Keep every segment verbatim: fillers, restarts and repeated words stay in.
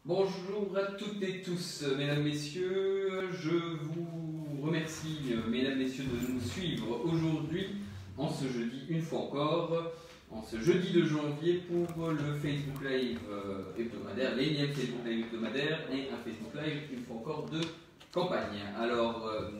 Bonjour à toutes et tous, mesdames, messieurs, je vous remercie, mesdames, messieurs, de nous suivre aujourd'hui, en ce jeudi, une fois encore, en ce jeudi de janvier pour le Facebook Live hebdomadaire, l'énième Facebook Live hebdomadaire et un Facebook Live, une fois encore, de campagne. Alors, euh,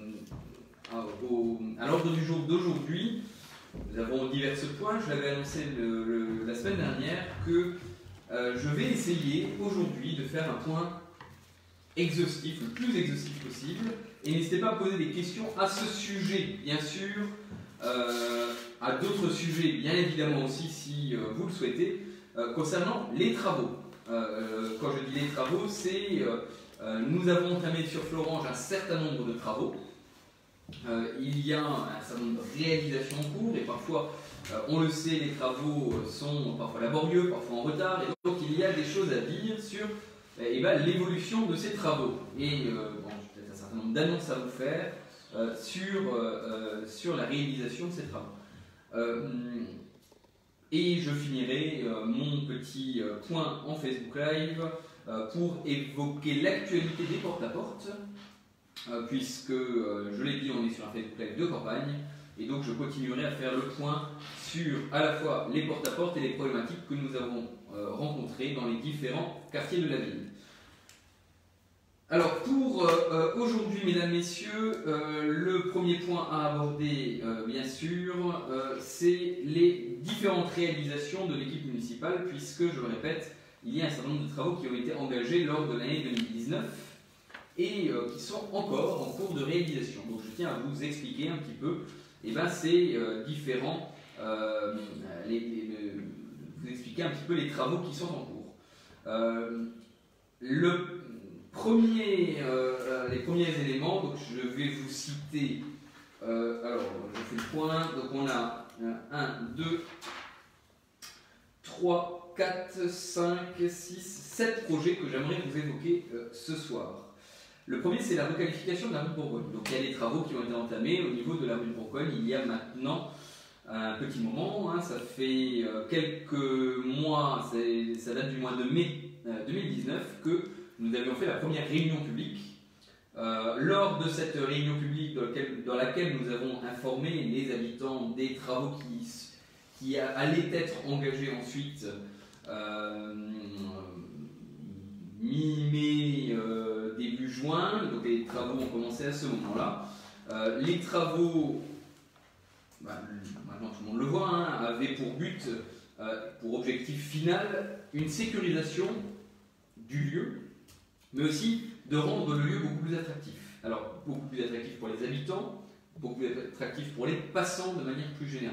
au, à l'ordre du jour d'aujourd'hui, nous avons divers points. Je l'avais annoncé le, le, la semaine dernière que Euh, je vais essayer aujourd'hui de faire un point exhaustif, le plus exhaustif possible, et n'hésitez pas à poser des questions à ce sujet, bien sûr, euh, à d'autres sujets, bien évidemment aussi, si euh, vous le souhaitez, euh, concernant les travaux. Euh, quand je dis les travaux, c'est euh, euh, nous avons entamé sur Florange un certain nombre de travaux. Euh, il y a un certain nombre de réalisations en cours, et parfois, euh, on le sait, les travaux sont parfois laborieux, parfois en retard, et donc il y a des choses à dire sur eh ben, l'évolution de ces travaux. Et euh, bon, j'ai peut-être un certain nombre d'annonces à vous faire euh, sur, euh, sur la réalisation de ces travaux. Euh, et je finirai euh, mon petit euh, point en Facebook Live euh, pour évoquer l'actualité des porte-à-porte. Euh, puisque, euh, je l'ai dit, on est sur un Facebook Live de campagne, et donc je continuerai à faire le point sur à la fois les porte-à-porte et les problématiques que nous avons euh, rencontrées dans les différents quartiers de la ville. Alors pour euh, aujourd'hui, mesdames, messieurs, euh, le premier point à aborder, euh, bien sûr, euh, c'est les différentes réalisations de l'équipe municipale, puisque, je le répète, il y a un certain nombre de travaux qui ont été engagés lors de l'année deux mille dix-neuf, et euh, qui sont encore en cours de réalisation. Donc je tiens à vous expliquer un petit peu eh ben, ces euh, différents, euh, les, les, les, vous expliquer un petit peu les travaux qui sont en cours. Euh, le premier, euh, les premiers éléments, donc je vais vous citer, euh, alors je fais le point, donc on a un, deux, trois, quatre, cinq, six, sept projets que j'aimerais vous évoquer euh, ce soir. Le premier, c'est la requalification de la rue de Bourgogne. Donc il y a des travaux qui ont été entamés au niveau de la rue de Bourgogne il y a maintenant un petit moment, hein, ça fait euh, quelques mois, ça date du mois de mai euh, deux mille dix-neuf que nous avions fait la première réunion publique. Euh, lors de cette réunion publique dans laquelle, dans laquelle nous avons informé les habitants des travaux qui, qui allaient être engagés ensuite euh, mi-mai, euh, début juin, donc les travaux ont commencé à ce moment-là. Euh, les travaux, bah, maintenant tout le monde le voit, hein, avaient pour but, euh, pour objectif final, une sécurisation du lieu, mais aussi de rendre le lieu beaucoup plus attractif. Alors, beaucoup plus attractif pour les habitants, beaucoup plus attractif pour les passants de manière plus générale.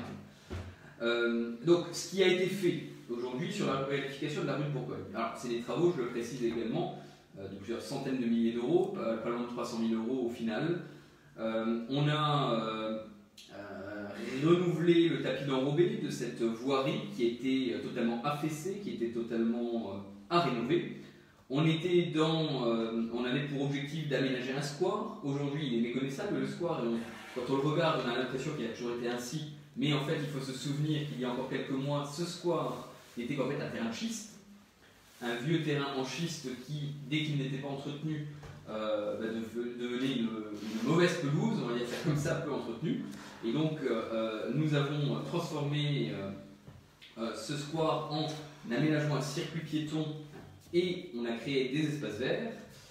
Euh, donc, ce qui a été fait aujourd'hui sur la requalification de la rue de Bourgogne. Alors, c'est des travaux, je le précise également, euh, de plusieurs centaines de milliers d'euros, euh, pas loin de trois cent mille euros au final. Euh, on a euh, euh, renouvelé le tapis d'enrobé de cette voirie qui était totalement affaissée, qui était totalement euh, à rénover. On était dans, euh, on avait pour objectif d'aménager un square. Aujourd'hui, il est méconnaissable le square. Et on, quand on le regarde, on a l'impression qu'il a toujours été ainsi. Mais en fait, il faut se souvenir qu'il y a encore quelques mois, ce square était en fait un terrain de schiste, un vieux terrain en schiste qui, dès qu'il n'était pas entretenu, euh, bah, devenait une, une mauvaise pelouse, on va dire ça comme ça, peu entretenue. Et donc, euh, nous avons transformé euh, euh, ce square en aménagement à circuit piéton et on a créé des espaces verts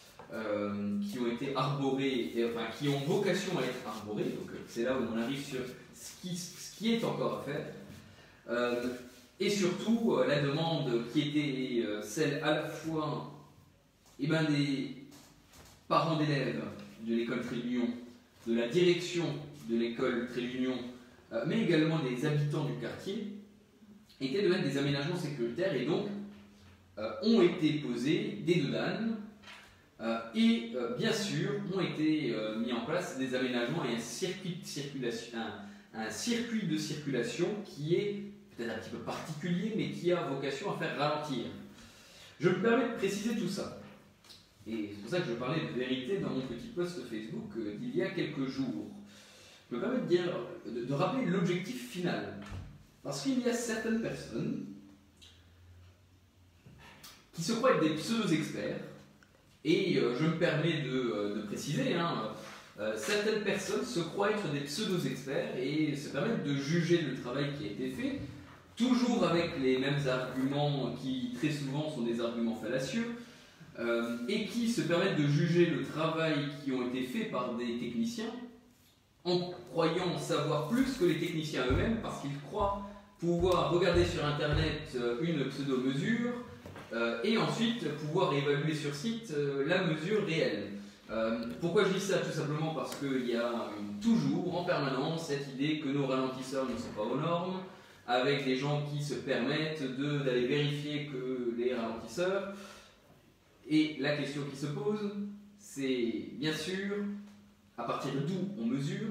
euh, qui ont été arborés, et, enfin qui ont vocation à être arborés. Donc, c'est là où on arrive sur ce qui, ce qui est encore à faire. Euh, Et surtout, euh, la demande qui était euh, celle à la fois eh ben, des parents d'élèves de l'école Tréunion, de la direction de l'école Tréunion, euh, mais également des habitants du quartier, était de mettre des aménagements sécuritaires et donc euh, ont été posés des dodanes euh, et euh, bien sûr ont été euh, mis en place des aménagements et un circuit de circulation, un, un circuit de circulation qui est peut-être un petit peu particulier, mais qui a vocation à faire ralentir. Je me permets de préciser tout ça. Et c'est pour ça que je parlais de vérité dans mon petit post Facebook euh, d'il y a quelques jours. Je me permets de, dire, de, de rappeler l'objectif final. Parce qu'il y a certaines personnes qui se croient être des pseudo-experts Et euh, je me permets de, euh, de préciser, hein, euh, certaines personnes se croient être des pseudo-experts et se permettent de juger le travail qui a été fait, toujours avec les mêmes arguments qui très souvent sont des arguments fallacieux, euh, et qui se permettent de juger le travail qui ont été fait par des techniciens en croyant savoir plus que les techniciens eux-mêmes parce qu'ils croient pouvoir regarder sur internet une pseudo-mesure euh, et ensuite pouvoir évaluer sur site euh, la mesure réelle. Euh, pourquoi je dis ça? Tout simplement parce qu'il y a une, toujours en permanence cette idée que nos ralentisseurs ne sont pas aux normes, avec des gens qui se permettent d'aller vérifier que les ralentisseurs. Et la question qui se pose, c'est bien sûr à partir d'où on mesure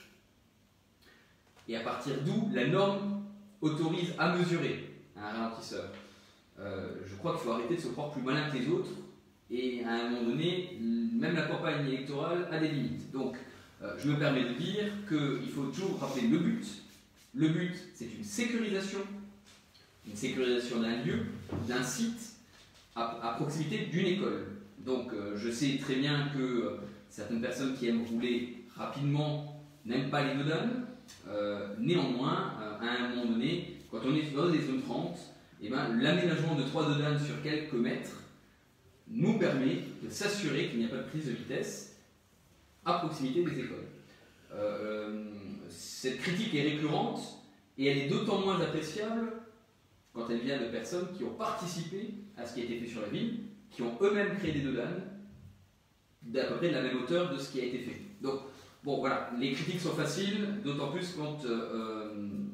et à partir d'où la norme autorise à mesurer un ralentisseur. Euh, je crois qu'il faut arrêter de se croire plus malin que les autres. Et à un moment donné, même la campagne électorale a des limites. Donc, euh, je me permets de dire qu'il faut toujours rappeler le but. Le but, c'est une sécurisation, une sécurisation d'un lieu, d'un site, à, à proximité d'une école. Donc, euh, je sais très bien que euh, certaines personnes qui aiment rouler rapidement n'aiment pas les dodanes. Euh, néanmoins, euh, à un moment donné, quand on est dans des zones trente, eh ben, l'aménagement de trois dodanes sur quelques mètres nous permet de s'assurer qu'il n'y a pas de prise de vitesse à proximité des écoles. Euh, cette critique est récurrente et elle est d'autant moins appréciable quand elle vient de personnes qui ont participé à ce qui a été fait sur la ville, qui ont eux-mêmes créé des dodanes d'à peu près de la même hauteur de ce qui a été fait. Donc, bon voilà, les critiques sont faciles, d'autant plus quand, euh,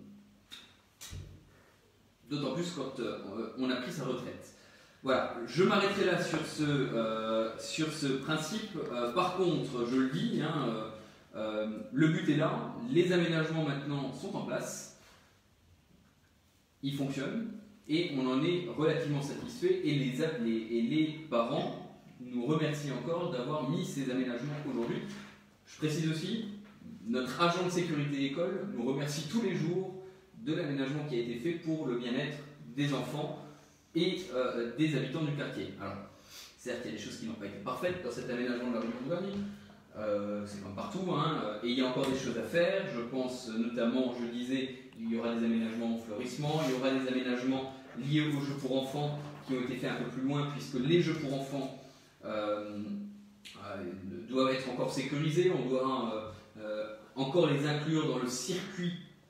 d'autant plus quand euh, on a pris sa retraite. Voilà, je m'arrêterai là sur ce, euh, sur ce principe. Euh, par contre, je le dis, hein, euh, euh, le but est là, les aménagements maintenant sont en place, ils fonctionnent, et on en est relativement satisfait, et les, les, et les parents nous remercient encore d'avoir mis ces aménagements aujourd'hui. Je précise aussi, notre agent de sécurité école nous remercie tous les jours de l'aménagement qui a été fait pour le bien-être des enfants et euh, des habitants du quartier. Alors, certes, il y a des choses qui n'ont pas été parfaites dans cet aménagement de la rue de Bourgogne, euh, c'est comme partout, hein, et il y a encore des choses à faire. Je pense notamment, je disais, il y aura des aménagements en fleurissement, il y aura des aménagements liés aux jeux pour enfants qui ont été faits un peu plus loin, puisque les jeux pour enfants euh, euh, doivent être encore sécurisés, on doit euh, euh, encore les inclure dans le circuit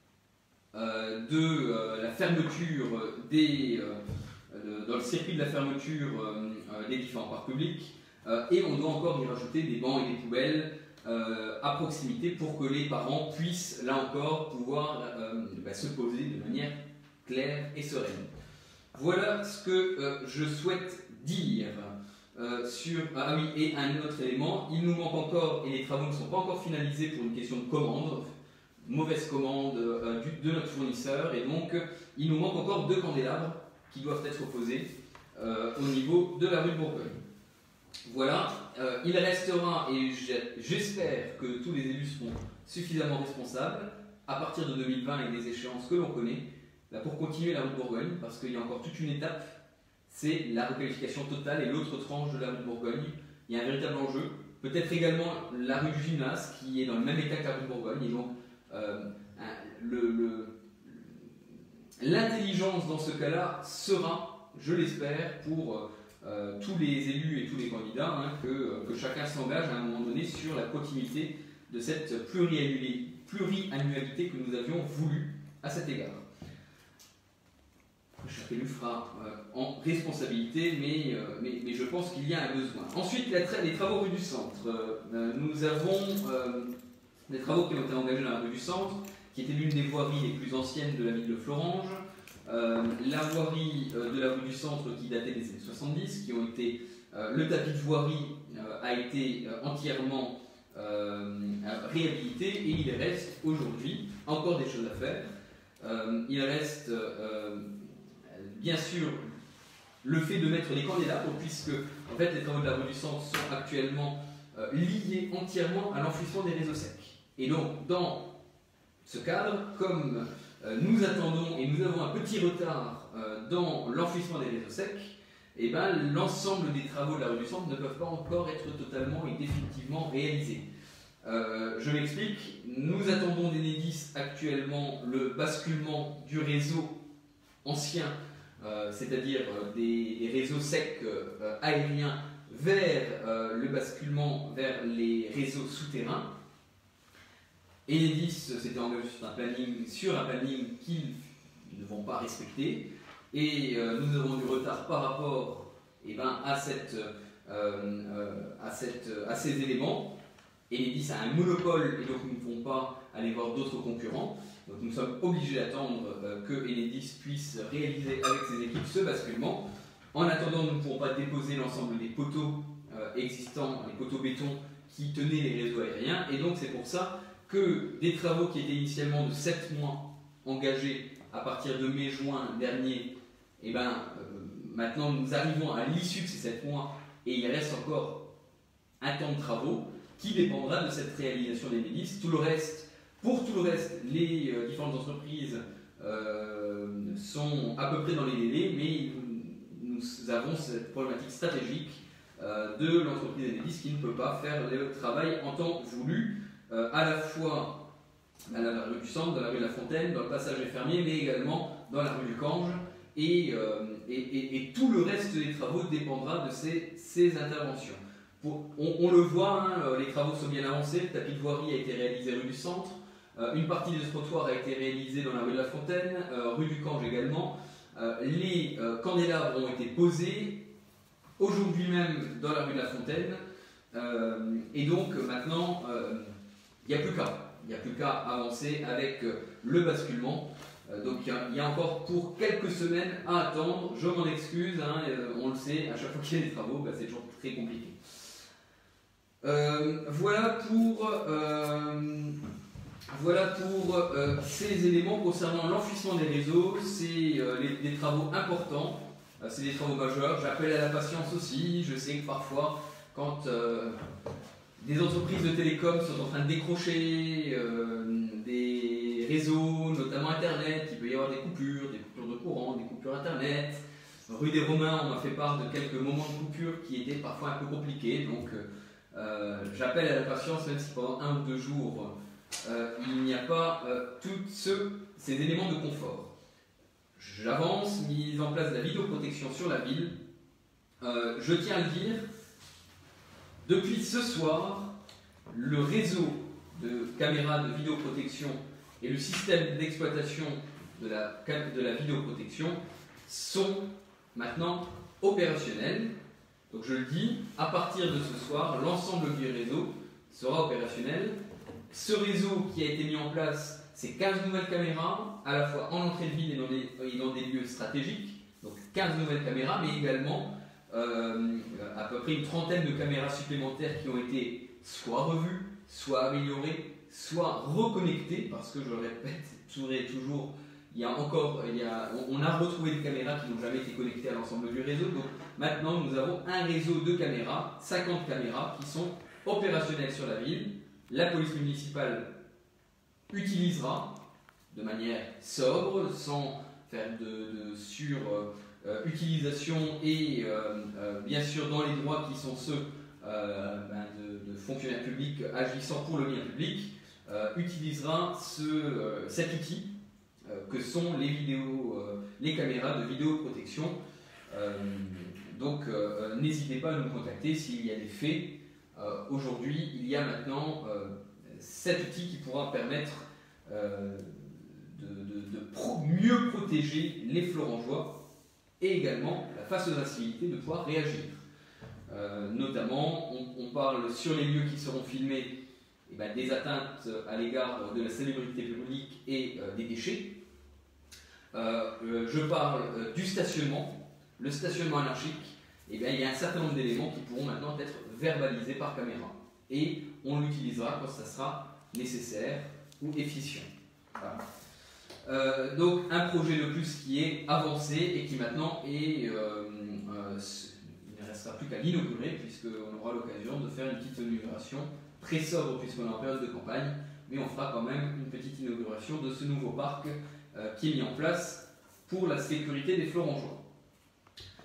euh, de euh, la fermeture des... Euh, dans le circuit de la fermeture euh, des différents parcs publics, euh, et on doit encore y rajouter des bancs et des poubelles euh, à proximité pour que les parents puissent, là encore, pouvoir euh, bah, se poser de manière claire et sereine. Voilà ce que euh, je souhaite dire euh, sur... Ah oui, et un autre élément, il nous manque encore, et les travaux ne sont pas encore finalisés pour une question de commande, mauvaise commande euh, du, de notre fournisseur, et donc il nous manque encore deux candélabres qui doivent être posés euh, au niveau de la rue de Bourgogne. Voilà, euh, il restera, et j'espère que tous les élus seront suffisamment responsables, à partir de deux mille vingt et des échéances que l'on connaît, là, pour continuer la rue de Bourgogne, parce qu'il y a encore toute une étape, c'est la requalification totale et l'autre tranche de la rue de Bourgogne. Il y a un véritable enjeu, peut-être également la rue du Gymnase, qui est dans le même état que la rue de Bourgogne, et donc euh, le... le L'intelligence dans ce cas-là sera, je l'espère, pour euh, tous les élus et tous les candidats, hein, que, que chacun s'engage à un moment donné sur la continuité de cette pluriannualité, pluriannualité que nous avions voulu à cet égard. Chaque élu fera euh, en responsabilité, mais, euh, mais, mais je pense qu'il y a un besoin. Ensuite, la tra les travaux rue du Centre. Euh, nous avons euh, des travaux qui ont été engagés dans la rue du Centre, qui était l'une des voiries les plus anciennes de la ville de Florange, euh, la voirie euh, de la rue du Centre qui datait des années soixante-dix, qui ont été, euh, le tapis de voirie euh, a été euh, entièrement euh, réhabilité et il reste aujourd'hui encore des choses à faire. Euh, il reste euh, bien sûr le fait de mettre des candélabres, puisque en fait, les travaux de la rue du Centre sont actuellement euh, liés entièrement à l'enfouissement des réseaux secs. Et donc, dans ce cadre, comme euh, nous attendons et nous avons un petit retard euh, dans l'enfouissement des réseaux secs, eh ben, l'ensemble des travaux de la rue du Centre ne peuvent pas encore être totalement et définitivement réalisés. Euh, je m'explique, nous attendons d'Enedis actuellement le basculement du réseau ancien, euh, c'est-à-dire euh, des, des réseaux secs euh, aériens, vers euh, le basculement vers les réseaux souterrains. Enedis s'était engagé sur un planning, sur un planning qu'ils ne vont pas respecter, et euh, nous avons du retard par rapport eh ben, à, cette, euh, euh, à, cette, à ces éléments. Enedis a un monopole et donc nous ne pouvons pas aller voir d'autres concurrents. Donc nous sommes obligés d'attendre euh, que Enedis puisse réaliser avec ses équipes ce basculement. En attendant, nous ne pourrons pas déposer l'ensemble des poteaux euh, existants, les poteaux béton qui tenaient les réseaux aériens. Et donc c'est pour ça que des travaux qui étaient initialement de sept mois engagés à partir de mai-juin dernier, eh ben, euh, maintenant nous arrivons à l'issue de ces sept mois et il reste encore un temps de travaux qui dépendra de cette réalisation des Enedis. Tout le reste, pour tout le reste, les euh, différentes entreprises euh, sont à peu près dans les délais, mais nous, nous avons cette problématique stratégique euh, de l'entreprise Enedis qui ne peut pas faire le travail en temps voulu, euh, à la fois à la rue du Centre, dans la rue de la Fontaine, dans le passage des Fermiers, mais également dans la rue du Cange, et, euh, et, et, et tout le reste des travaux dépendra de ces, ces interventions. Pour, on, on le voit, hein, les travaux sont bien avancés, le tapis de voirie a été réalisé rue du Centre, euh, une partie des trottoirs a été réalisée dans la rue de la Fontaine, euh, rue du Cange également, euh, les euh, candélabres ont été posés, aujourd'hui même dans la rue de la Fontaine, euh, et donc maintenant, il euh, n'y a plus qu'à. Il n'y a plus qu'à avancer avec le basculement. Euh, donc il y, y a encore pour quelques semaines à attendre. Je m'en excuse, hein, euh, on le sait, à chaque fois qu'il y a des travaux, bah, c'est toujours très compliqué. Euh, voilà pour, euh, voilà pour euh, ces éléments concernant l'enfouissement des réseaux. C'est euh, des travaux importants, euh, c'est des travaux majeurs. J'appelle à la patience aussi. Je sais que parfois, quand euh, des entreprises de télécom sont en train de décrocher euh, des réseaux, notamment Internet. Il peut y avoir des coupures, des coupures de courant, des coupures Internet. Rue des Romains, on m'a fait part de quelques moments de coupure qui étaient parfois un peu compliqués. Donc euh, j'appelle à la patience, même si pendant un ou deux jours, euh, il n'y a pas euh, tous ces éléments de confort. J'avance, mise en place de la vidéoprotection sur la ville. Euh, je tiens à le dire, depuis ce soir, le réseau de caméras de vidéoprotection et le système d'exploitation de la, de la vidéoprotection sont maintenant opérationnels. Donc je le dis, à partir de ce soir, l'ensemble du réseau sera opérationnel. Ce réseau qui a été mis en place, c'est quinze nouvelles caméras, à la fois en entrée de ville et dans des, et dans des lieux stratégiques. Donc quinze nouvelles caméras, mais également Euh, à peu près une trentaine de caméras supplémentaires qui ont été soit revues, soit améliorées, soit reconnectées, parce que je le répète, toujours et toujours, il y a encore, il y a, on a retrouvé des caméras qui n'ont jamais été connectées à l'ensemble du réseau. Donc maintenant, nous avons un réseau de caméras, cinquante caméras qui sont opérationnelles sur la ville. La police municipale utilisera de manière sobre, sans faire de, de sur Euh, utilisation et euh, euh, bien sûr dans les droits qui sont ceux euh, ben de, de fonctionnaires publics agissant pour le bien public, euh, utilisera ce, euh, cet outil euh, que sont les, vidéos, euh, les caméras de vidéoprotection. Euh, donc euh, n'hésitez pas à nous contacter s'il y a des faits. Euh, Aujourd'hui, il y a maintenant euh, cet outil qui pourra permettre euh, de, de, de pro mieux protéger les florangeois et également la face aux incivilités de pouvoir réagir. Euh, notamment, on, on parle sur les lieux qui seront filmés eh ben, des atteintes à l'égard de la salubrité publique et euh, des déchets. Euh, euh, je parle euh, du stationnement. Le stationnement anarchique, eh bien, il y a un certain nombre d'éléments qui pourront maintenant être verbalisés par caméra. Et on l'utilisera quand ça sera nécessaire ou efficient. Voilà. Euh, donc un projet de plus qui est avancé et qui maintenant est, euh, euh, il ne restera plus qu'à l'inaugurer puisqu'on aura l'occasion de faire une petite inauguration très sobre puisqu'on est en période de campagne, mais on fera quand même une petite inauguration de ce nouveau parc euh, qui est mis en place pour la sécurité des florangeois.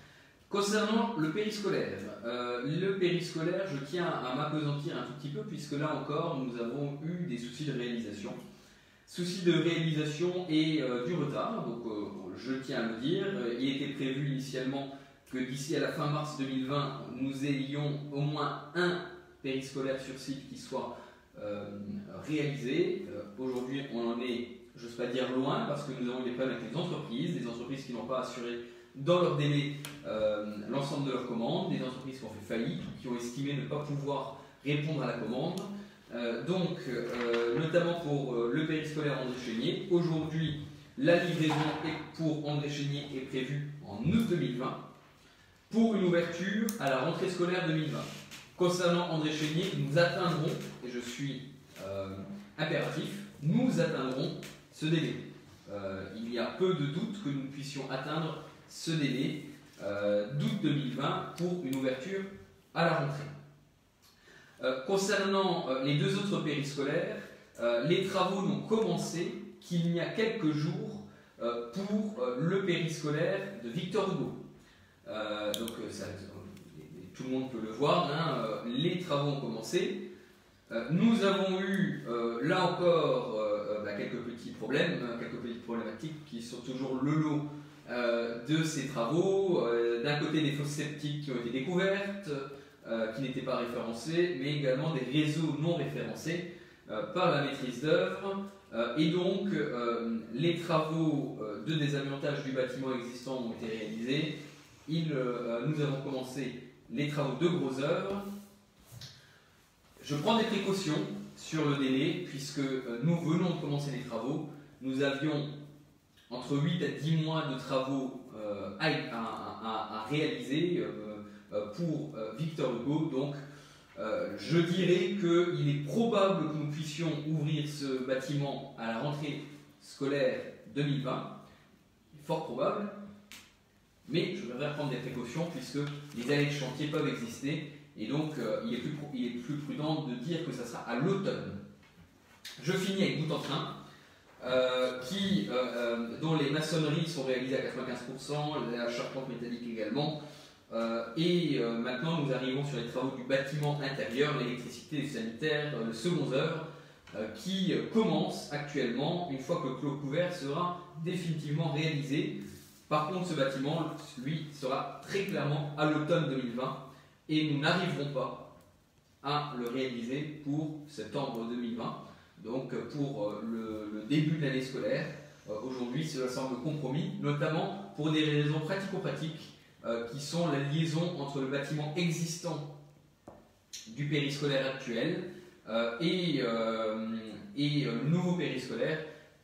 Concernant le périscolaire, euh, le périscolaire, je tiens à m'appesantir un tout petit peu puisque là encore, nous avons eu des soucis de réalisation. Soucis de réalisation et euh, du retard, donc euh, je tiens à le dire. Il était prévu initialement que d'ici à la fin mars deux mille vingt, nous ayons au moins un périscolaire sur site qui soit euh, réalisé. Euh, Aujourd'hui, on en est, je n'ose pas dire loin, parce que nous avons des problèmes avec les entreprises, des entreprises qui n'ont pas assuré dans leur délai euh, l'ensemble de leurs commandes, des entreprises qui ont fait faillite, qui ont estimé ne pas pouvoir répondre à la commande. Euh, donc, euh, notamment pour euh, le périscolaire André Chénier, aujourd'hui, la livraison est pour André Chénier est prévue en août deux mille vingt, pour une ouverture à la rentrée scolaire deux mille vingt. Concernant André Chénier, nous atteindrons, et je suis euh, impératif, nous atteindrons ce délai. Euh, il y a peu de doute que nous puissions atteindre ce délai euh, d'août deux mille vingt pour une ouverture à la rentrée. Euh, concernant euh, les deux autres périscolaires, euh, les travaux n'ont commencé qu'il y a quelques jours euh, pour euh, le périscolaire de Victor Hugo. Euh, donc ça, tout le monde peut le voir, hein, euh, les travaux ont commencé. Euh, nous avons eu euh, là encore euh, bah, quelques petits problèmes, quelques petites problématiques qui sont toujours le lot euh, de ces travaux. Euh, D'un côté des fosses septiques qui ont été découvertes, euh, qui n'étaient pas référencées, mais également des réseaux non référencés euh, par la maîtrise d'œuvre. Euh, et donc euh, les travaux euh, de désamiantage du bâtiment existant ont été réalisés. Il, euh, nous avons commencé les travaux de gros œuvres. Je prends des précautions sur le délai, puisque euh, nous venons de commencer les travaux. Nous avions entre huit à dix mois de travaux euh, à, à, à, à réaliser euh, euh, pour euh, Victor Hugo. Donc, euh, je dirais qu'il est probable que nous puissions ouvrir ce bâtiment à la rentrée scolaire deux mille vingt. Fort probable. Mais je devrais prendre des précautions puisque les allées de chantier peuvent exister et donc euh, il, est plus, il est plus prudent de dire que ça sera à l'automne. Je finis avec Bout-en-Train, euh, qui, euh, euh, dont les maçonneries sont réalisées à quatre-vingt-quinze pour cent, la charpente métallique également. Euh, et euh, maintenant nous arrivons sur les travaux du bâtiment intérieur, l'électricité, les sanitaires, euh, le second œuvre, euh, qui euh, commence actuellement une fois que le clos couvert sera définitivement réalisé. Par contre, ce bâtiment, lui, sera très clairement à l'automne deux mille vingt et nous n'arriverons pas à le réaliser pour septembre deux mille vingt. Donc, pour le, le début de l'année scolaire, aujourd'hui, cela semble compromis, notamment pour des raisons pratico-pratiques euh, qui sont la liaison entre le bâtiment existant du périscolaire actuel euh, et, euh, et euh, le nouveau périscolaire.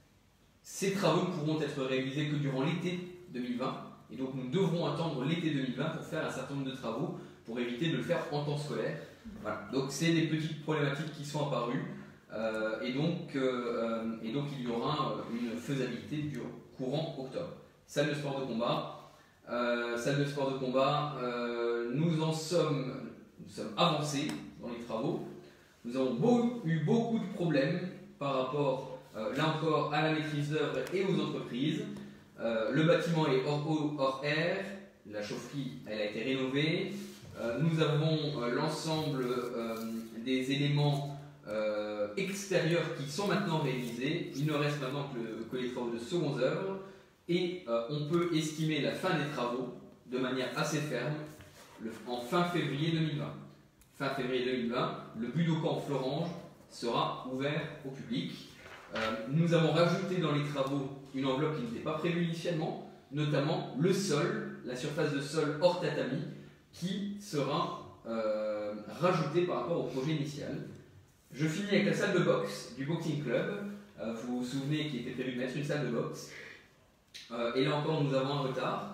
Ces travaux ne pourront être réalisés que durant l'été deux mille vingt et donc nous devrons attendre l'été deux mille vingt pour faire un certain nombre de travaux pour éviter de le faire en temps scolaire. Voilà. Donc c'est des petites problématiques qui sont apparues euh, et, donc, euh, et donc il y aura une faisabilité du courant octobre. Salle de sport de combat, euh, salle de sport de combat, euh, nous en sommes, nous sommes avancés dans les travaux. Nous avons beau, eu beaucoup de problèmes par rapport euh, là encore à la maîtrise d'œuvre et aux entreprises. Euh, le bâtiment est hors eau, hors air, la chaufferie elle a été rénovée, euh, nous avons euh, l'ensemble euh, des éléments euh, extérieurs qui sont maintenant réalisés, il ne reste maintenant que, le, que les travaux de seconde œuvre et euh, on peut estimer la fin des travaux de manière assez ferme le, en fin février deux mille vingt. Fin février deux mille vingt, le Budokan Florange sera ouvert au public. Euh, nous avons rajouté dans les travaux une enveloppe qui n'était pas prévue initialement, notamment le sol, la surface de sol hors tatami, qui sera euh, rajoutée par rapport au projet initial. Je finis avec la salle de boxe du Boxing Club. Euh, vous vous souvenez qu'il était prévu de mettre une salle de boxe. Euh, et là encore, nous avons un retard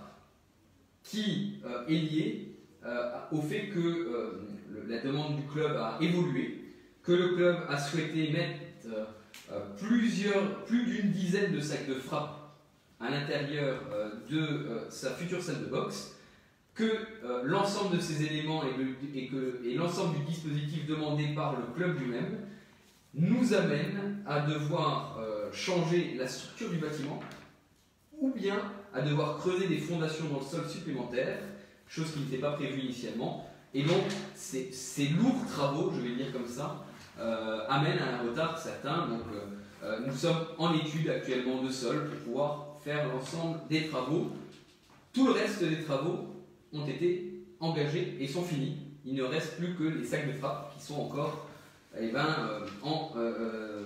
qui euh, est lié euh, au fait que euh, le, la demande du club a évolué, que le club a souhaité mettre euh, Euh, plusieurs, plus d'une dizaine de sacs de frappe à l'intérieur euh, de euh, sa future salle de boxe, que euh, l'ensemble de ces éléments et, le, et, que, et l'ensemble du dispositif demandé par le club lui-même nous amène à devoir euh, changer la structure du bâtiment ou bien à devoir creuser des fondations dans le sol supplémentaires, chose qui n'était pas prévue initialement. Et donc, ces, ces lourds travaux, je vais le dire comme ça, euh, amènent à un retard certain. Donc, euh, nous sommes en étude actuellement de sol pour pouvoir faire l'ensemble des travaux. Tout le reste des travaux ont été engagés et sont finis. Il ne reste plus que les sacs de frappe qui sont encore eh ben, euh, en, euh, euh,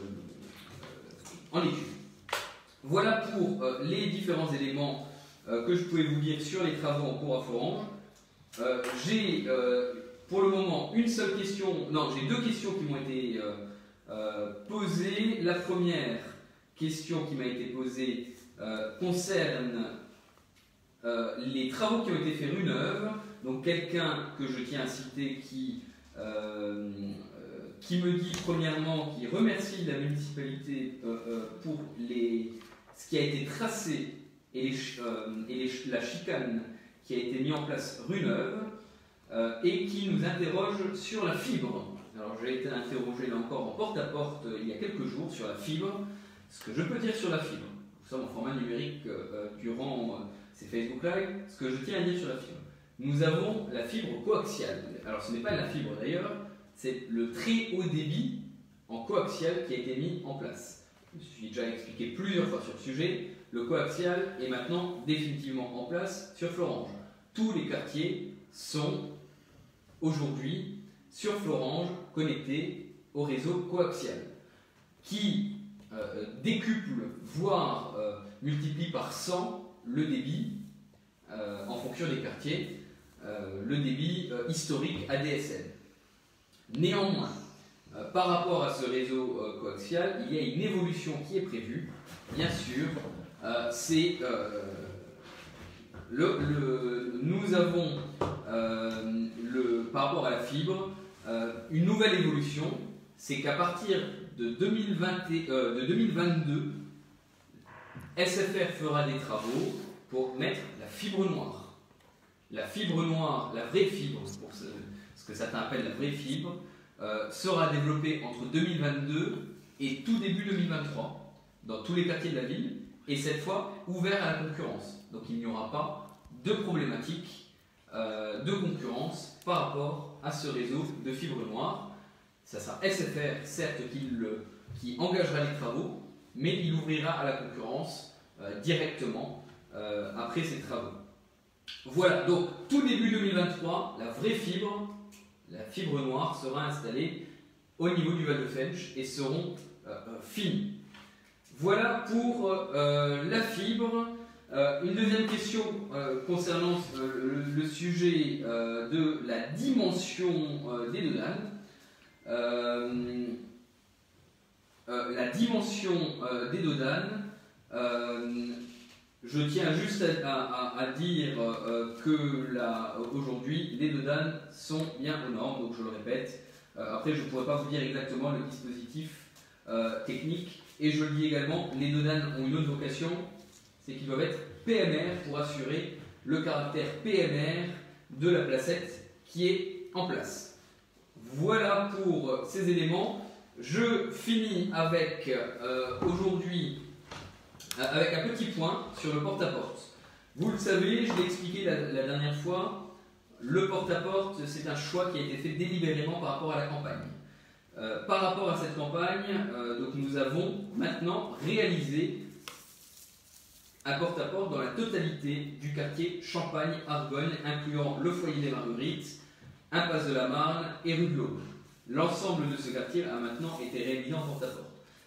en étude. Voilà pour euh, les différents éléments euh, que je pouvais vous dire sur les travaux en cours à Florange. Euh, j'ai euh, pour le moment une seule question, non, j'ai deux questions qui m'ont été euh, euh, posées. La première question qui m'a été posée euh, concerne euh, les travaux qui ont été faits rue Neuve. Donc quelqu'un que je tiens à citer qui, euh, euh, qui me dit premièrement qu'il remercie la municipalité euh, euh, pour les, ce qui a été tracé et, les, euh, et les, la chicane qui a été mise en place rue Neuve euh, et qui nous interroge sur la fibre. Alors j'ai été interrogé là encore en porte-à-porte -porte, il y a quelques jours sur la fibre. Ce que je peux dire sur la fibre, nous sommes en format numérique euh, durant euh, ces Facebook Live, ce que je tiens à dire sur la fibre. Nous avons la fibre coaxiale. Alors ce n'est pas la fibre d'ailleurs, c'est le très haut débit en coaxial qui a été mis en place. Je me suis déjà expliqué plusieurs fois sur le sujet. Le coaxial est maintenant définitivement en place sur Florange. Tous les quartiers sont aujourd'hui sur Florange connectés au réseau coaxial qui euh, décuple, voire euh, multiplie par cent le débit euh, en fonction des quartiers. Euh, le débit euh, historique A D S L. Néanmoins, euh, par rapport à ce réseau euh, coaxial, il y a une évolution qui est prévue. Bien sûr, euh, c'est euh, le, le, nous avons euh, le, par rapport à la fibre euh, une nouvelle évolution, c'est qu'à partir de, deux mille vingt, euh, de deux mille vingt-deux, S F R fera des travaux pour mettre la fibre noire. La fibre noire, la vraie fibre, pour ce, ce que certains appellent la vraie fibre, euh, sera développée entre deux mille vingt-deux et tout début deux mille vingt-trois dans tous les quartiers de la ville, et cette fois ouvert à la concurrence. Donc il n'y aura pas de problématique euh, de concurrence par rapport à ce réseau de fibre noire. Ça sera S F R, certes, qui, le, qui engagera les travaux, mais il ouvrira à la concurrence euh, directement euh, après ces travaux. Voilà, donc tout début deux mille vingt-trois, la vraie fibre, la fibre noire, sera installée au niveau du Val de Fensch et seront euh, euh, finies. Voilà pour euh, la fibre. Euh, une deuxième question euh, concernant euh, le, le sujet euh, de la dimension euh, des dodanes. Euh, euh, la dimension euh, des dodanes. Euh, Je tiens juste à, à, à dire euh, que aujourd'hui, les dodanes sont bien aux normes, donc je le répète. Euh, après, je ne pourrais pas vous dire exactement le dispositif euh, technique. Et je le dis également, les dodanes ont une autre vocation, c'est qu'ils doivent être P M R pour assurer le caractère P M R de la placette qui est en place. Voilà pour ces éléments. Je finis avec euh, aujourd'hui avec un petit point sur le porte-à-porte. Vous le savez, je l'ai expliqué la, la dernière fois, le porte-à-porte, c'est un choix qui a été fait délibérément par rapport à la campagne. Euh, par rapport à cette campagne, euh, donc nous avons maintenant réalisé un porte-à-porte dans la totalité du quartier Champagne-Argonne, incluant le foyer des Marguerites, Impasse de la Marne et rue de l'Aube. L'ensemble de ce quartier a maintenant été réalisé en porte-à-porte.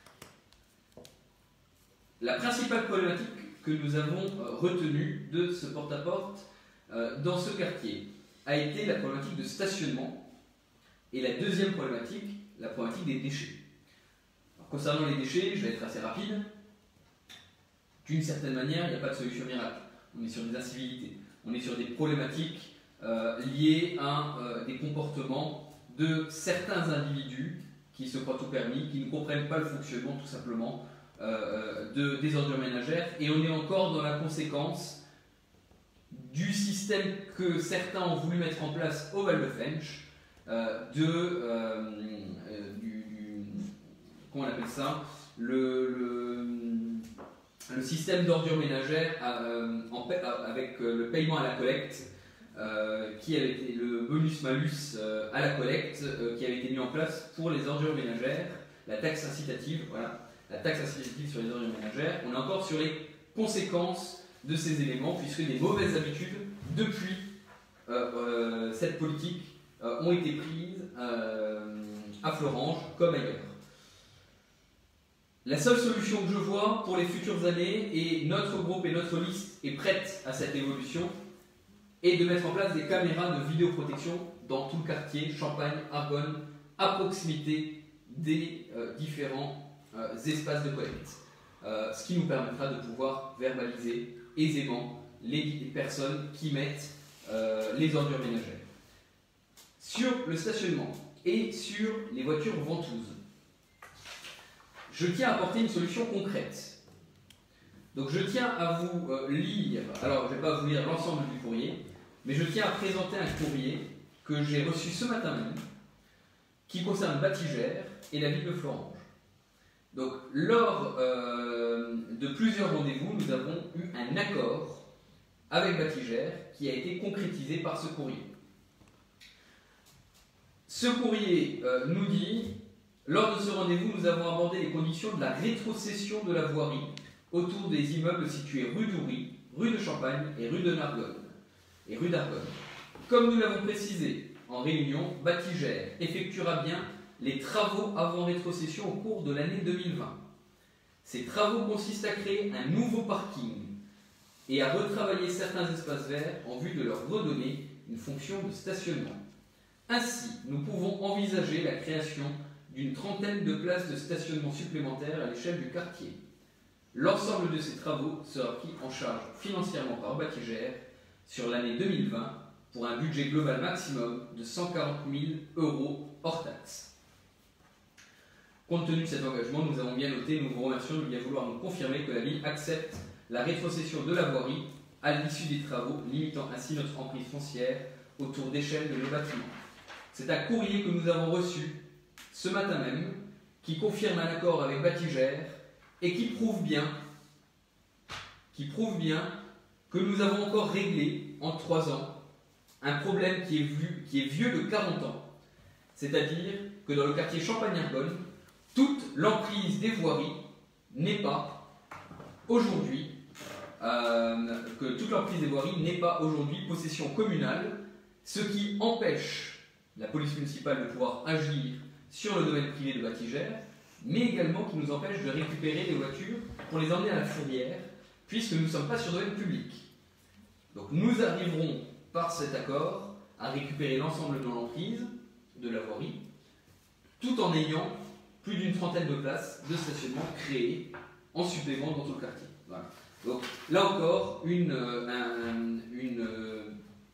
La principale problématique que nous avons euh, retenue de ce porte-à-porte euh, dans ce quartier a été la problématique de stationnement et la deuxième problématique, la problématique des déchets. Alors, concernant les déchets, je vais être assez rapide. D'une certaine manière, il n'y a pas de solution miracle. On est sur des incivilités, on est sur des problématiques euh, liées à euh, des comportements de certains individus qui se croient tout permis, qui ne comprennent pas le fonctionnement tout simplement Euh, de, des ordures ménagères, et on est encore dans la conséquence du système que certains ont voulu mettre en place au Val de Fensch, euh, de, euh, euh, du, du, comment on appelle ça, le, le, le système d'ordures ménagères euh, en, avec le paiement à la collecte, euh, qui avait été le bonus-malus euh, à la collecte, euh, qui avait été mis en place pour les ordures ménagères, la taxe incitative, voilà, la taxe incitative sur les ordures ménagères. On est encore sur les conséquences de ces éléments, puisque des mauvaises habitudes, depuis euh, euh, cette politique, euh, ont été prises euh, à Florange comme ailleurs. La seule solution que je vois pour les futures années, et notre groupe et notre liste est prête à cette évolution, est de mettre en place des caméras de vidéoprotection dans tout le quartier, Champagne, Argonne, à proximité des euh, différents euh, espaces de collecte. Euh, ce qui nous permettra de pouvoir verbaliser aisément les, les personnes qui mettent euh, les ordures ménagères. Sur le stationnement et sur les voitures ventouses, je tiens à apporter une solution concrète. Donc je tiens à vous euh, lire, alors je ne vais pas vous lire l'ensemble du courrier, mais je tiens à présenter un courrier que j'ai reçu ce matin même, qui concerne Batigère et la ville de Florange. Donc lors euh, de plusieurs rendez-vous, nous avons eu un accord avec Batigère qui a été concrétisé par ce courrier. Ce courrier euh, nous dit: lors de ce rendez-vous, nous avons abordé les conditions de la rétrocession de la voirie autour des immeubles situés rue d'Oury, rue de Champagne et rue de Nargonne et rue d'Argonne. Comme nous l'avons précisé en réunion, Batigère effectuera bien les travaux avant rétrocession au cours de l'année deux mille vingt. Ces travaux consistent à créer un nouveau parking et à retravailler certains espaces verts en vue de leur redonner une fonction de stationnement. Ainsi, nous pouvons envisager la création d'une trentaine de places de stationnement supplémentaires à l'échelle du quartier. L'ensemble de ces travaux sera pris en charge financièrement par Batigère sur l'année deux mille vingt pour un budget global maximum de cent quarante mille euros hors taxes. Compte tenu de cet engagement, nous avons bien noté, nous vous remercions de bien vouloir nous confirmer que la ville accepte la rétrocession de la voirie à l'issue des travaux, limitant ainsi notre emprise foncière autour d'échelles de nos bâtiments. C'est un courrier que nous avons reçu ce matin même, qui confirme un accord avec Batigère et qui prouve bien, qui prouve bien que nous avons encore réglé en trois ans un problème qui est, vu, qui est vieux de quarante ans. C'est-à-dire que dans le quartier Champagne-Argonne, toute l'emprise des voiries n'est pas aujourd'hui, euh, que toute l'emprise des voiries n'est pas aujourd'hui possession communale, ce qui empêche la police municipale de pouvoir agir sur le domaine privé de Batigère, mais également qui nous empêche de récupérer les voitures pour les emmener à la fourrière, puisque nous ne sommes pas sur le domaine public. Donc nous arriverons par cet accord à récupérer l'ensemble de l'emprise de la voirie, tout en ayant plus d'une trentaine de places de stationnement créées en supplément dans tout le quartier. Voilà. Donc là encore, une, euh, un, une, euh,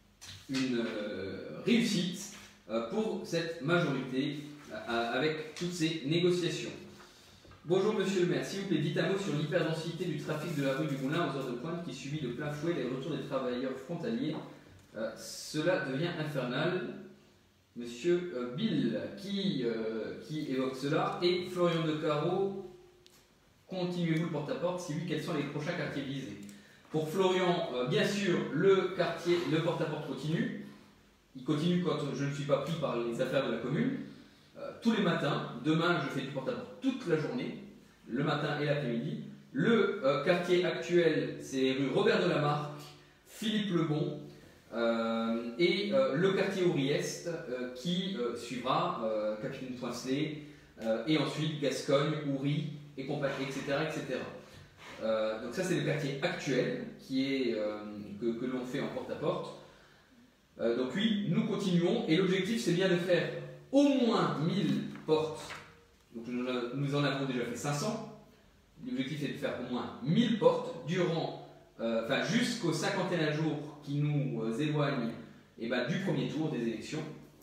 une euh, réussite euh, pour cette majorité euh, avec toutes ces négociations. Bonjour Monsieur le maire, s'il vous plaît, dites un mot sur l'hyperdensité du trafic de la rue du Moulin aux heures de pointe qui subit de plein fouet les retours des travailleurs frontaliers. Euh, cela devient infernal. Monsieur euh, Bill qui, euh, qui évoque cela, et Florian de Caro, continuez-vous le porte-à-porte, si oui, quels sont les prochains quartiers visés? Pour Florian, euh, bien sûr, le quartier, le porte-à-porte continue. Il continue quand je ne suis pas pris par les affaires de la commune. Euh, tous les matins, demain je fais du porte-à-porte toute la journée, le matin et l'après-midi. Le euh, quartier actuel, c'est rue Robert de la Marque, Philippe Lebon, Euh, et euh, le quartier Ouri-Est euh, qui euh, suivra euh, Capitaine Poincelet euh, et ensuite Gascogne, Oury et compagnie, et cetera, et cetera. Euh, donc ça c'est le quartier actuel qui est, euh, que, que l'on fait en porte-à-porte. Euh, donc oui, nous continuons et l'objectif c'est bien de faire au moins mille portes. Donc nous, nous en avons déjà fait cinq cents. L'objectif est de faire au moins mille portes durant, euh, enfin jusqu'aux cinquante et un jours qui nous euh, éloignent eh ben, du premier tour des élections.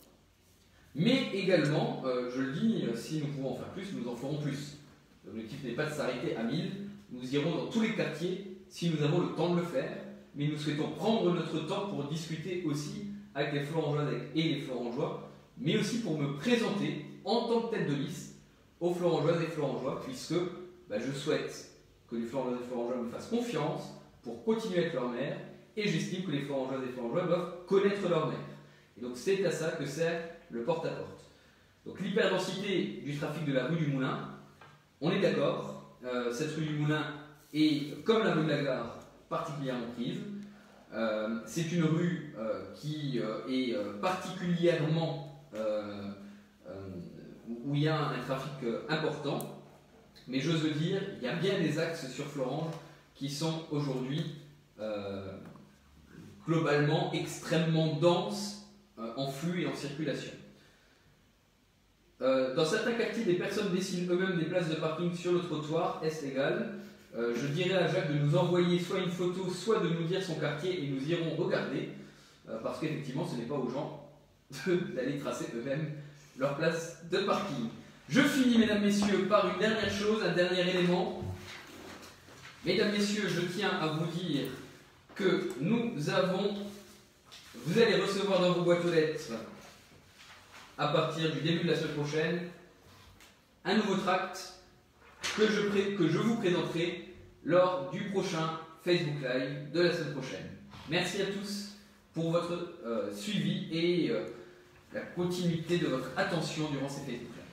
Mais également, euh, je le dis, si nous pouvons en faire plus, nous en ferons plus. L'objectif n'est pas de s'arrêter à mille, nous irons dans tous les quartiers si nous avons le temps de le faire, mais nous souhaitons prendre notre temps pour discuter aussi avec les Florangeoises et les Florangeois, mais aussi pour me présenter en tant que tête de liste aux Florangeoises et Florangeois, puisque bah, je souhaite que les Florangeoises et Florangeois me fassent confiance pour continuer à être leur maire et j'estime que les Florengeoises et Florengeois doivent connaître leur maire. Et donc c'est à ça que sert le porte-à-porte. Donc l'hyperdensité du trafic de la rue du Moulin, on est d'accord, euh, cette rue du Moulin est, comme la rue de la Gare, particulièrement prise. Euh, c'est une rue euh, qui euh, est euh, particulièrement euh, euh, où il y a un trafic euh, important, mais j'ose le dire, il y a bien des axes sur Florange qui sont aujourd'hui euh, globalement extrêmement denses euh, en flux et en circulation. Euh, dans certains quartiers, des personnes dessinent eux-mêmes des places de parking sur le trottoir, est légal. Euh, je dirais à Jacques de nous envoyer soit une photo, soit de nous dire son quartier et nous irons regarder, euh, parce qu'effectivement ce n'est pas aux gens d'aller tracer eux-mêmes leur place de parking. Je finis, mesdames, messieurs, par une dernière chose, un dernier élément. Mesdames, messieurs, je tiens à vous dire que nous avons, vous allez recevoir dans vos boîtes aux lettres, à partir du début de la semaine prochaine, un nouveau tract que je, pré que je vous présenterai lors du prochain Facebook Live de la semaine prochaine. Merci à tous pour votre euh, suivi et euh, la continuité de votre attention durant ces Facebook Live.